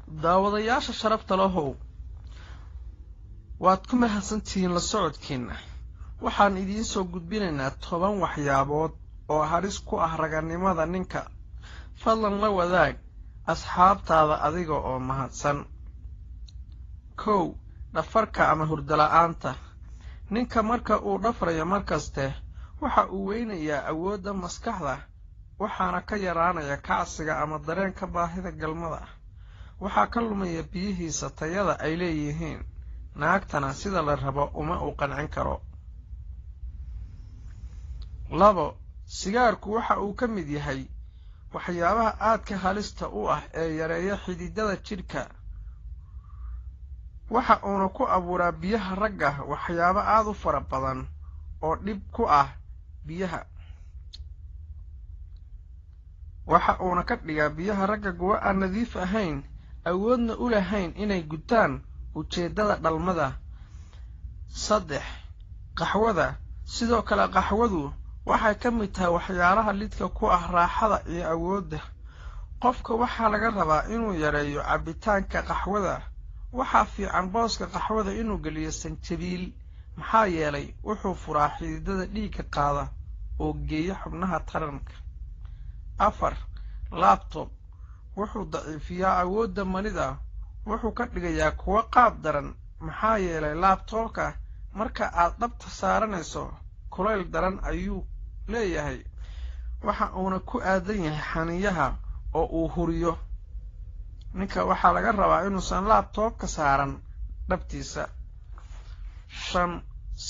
daawadayaasha sharafta lahow waad ku mahadsantihiin la socodkiina waxaan idiin soo gudbinaynaa 10 waxyaabood oo halis ku ah raganimada ninka fadlan la wadaag asxaabtaada adiga oo mahadsan dhafarka ama hurdo la'aanta ninka marka uu dhafrayo markaste waxa uu weynayaa awoodda maskaxda waxaana ka yaraanaya kacsiga ama dareenka baahida galmada waxa ka lumaya biyihiisa tayada ay leeyihiin naagtana sida la rabo uma uu qancin karo 2 sigaarku waxa uu ka mid yahay waxyaabaha aadka halista u ah ee yareeya xididada jirka waxa uu ku abuuraa biyaha ragga waxyaabo aad u fara badan oo dhib ku ah biyaha waxa uu ka dhigaa biyaha ragga kuwa aan nadiif ahayn awoodna u lahayn inay gutaan ujeedada dhalmada 3 qaxwada sidoo kale qaxwadu waxay ka mid tahay waxyaalaha lidka ku ah raaxada iyo awoodda qofka waxa laga rabaa inuu yareeyo cabitaanka qaxwada waxa fiican booska qaxwada inuu galiyo sanjabiil maxaa yeelay wuxuu furaa xididada dhiigga qaada oo geeyo xubnaha taranka 4 laptop wuxuu daciifiyaa awoodda manida wuxuu ka dhigayaa kuwa qaab daran maxaa yeelay laptopka marka aad dhabta saaranayso kuleyl daran ayuu leeyahay waxa uuna ku aadan yahay xaniyaha oo uu huriyo ninka waxa laga rabaa inuusan laptopka saaran dhabtiisa 5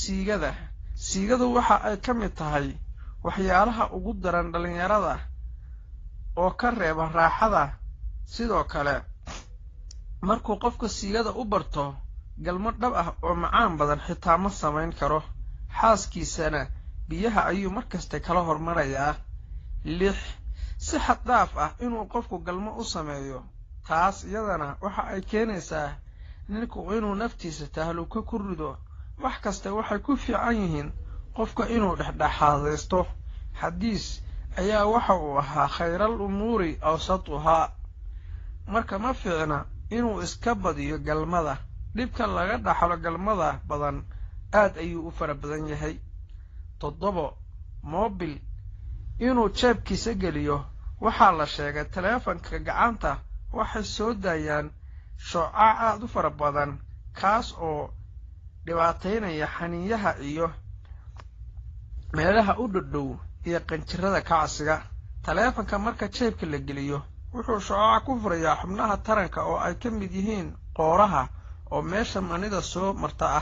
siigadu waxa ay ka mid tahay waxyaalaha ugu daran dhalinyarada oo ka reeba raaxada sidoo kale markuu qofka siigada u barto galmo dhab ah oo macaan badan xitaa ma samayn karo xaaskiisana biyaha ayuu markasta kala hormarayaa 6 si xad dhaaf ah inuu qofku galmo u sameeyo taas iyadana waxa ay keenaysaa ninku inuu naftiisa tahluka ku rido wax kasta waxay ku fiican yihiin qofka inuu dhexdhexaadaysto xadiis ayaa waxa uu ahaa khayral umuuri awsatuha marka ma fiicna inuu iska badiyo galmada dhibka laga dhaxlo galmada badan aad ayuu u fara badan yahay 7 mobil inuu jeebkiisa geliyo waxa la sheegay taleefanka gacanta waxay soo daayaan shucaac aad u fara badan kaas oo dhibaateynaya xaniyaha iyo meelaha u dhadhow iyo qanjirada kacsiga taleefanka marka jeebka la geliyo wuxuu shucaac ku furayaa xubnaha taranka oo ay ka mid yihiin qooraha oo meesha manida soo marta ah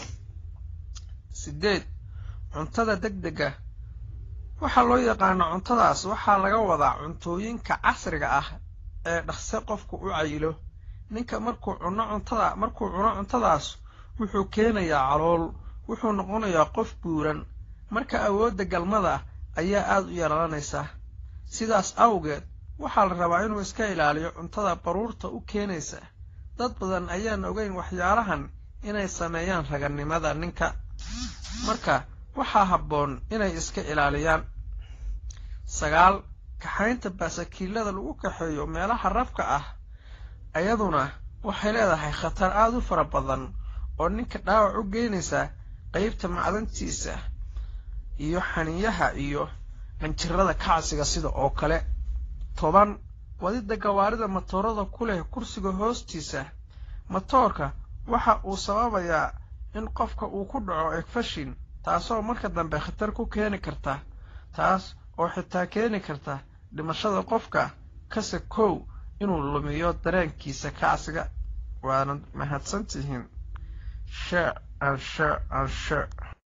8 cuntada degdega waxa loo yaqaan cuntadaas waxa laga wadaa cuntooyinka casriga ah ee dhaqso qofku u cayilo ninka markuu cuno cuntadaas wuxuu keenayaa calool wuxuu noqonayaa qof buuran marka awoodda galmada ayaa aad u yaraanaysa sidaas awgeed waxa la rabaa inuu iska ilaaliyo cuntada baruurta u keenaysa dad badan ayaan ogeyn waxyaalahan inay sameeyaan raganimada ninka marka waxa habboon inay iska ilaaliyaan 9 kaxaynta baasakiilada lagu kaxeeyo meelaha rafka ah ayaduna waxay leedahay khatar aad u fara badan oo ninka dhaawac u geynaysa qaybta macdantiisa iyo xaniyaha iyo qanjirada kacsiga sida oo kale 10 wadida gawaarida matoorada ku leh kursiga hoostiisa matoorka waxa uu sababayaa in qofka uu ku dhaco egfashin taasoo marka dambe khatar ku keeni karta taas oo xitaa keeni karta dhimashada qofka kase inuu lumiyo dareenkiisa kacsiga waana mahadsantihiin share